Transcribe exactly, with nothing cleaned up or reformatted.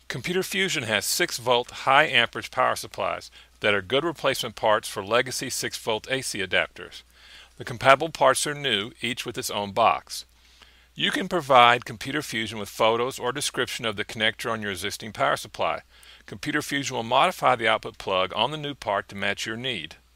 Computer Fusion has six volt high amperage power supplies that are good replacement parts for legacy six volt A C adapters. The compatible parts are new, each with its own box. You can provide Computer Fusion with photos or description of the connector on your existing power supply. Computer Fusion will modify the output plug on the new part to match your need.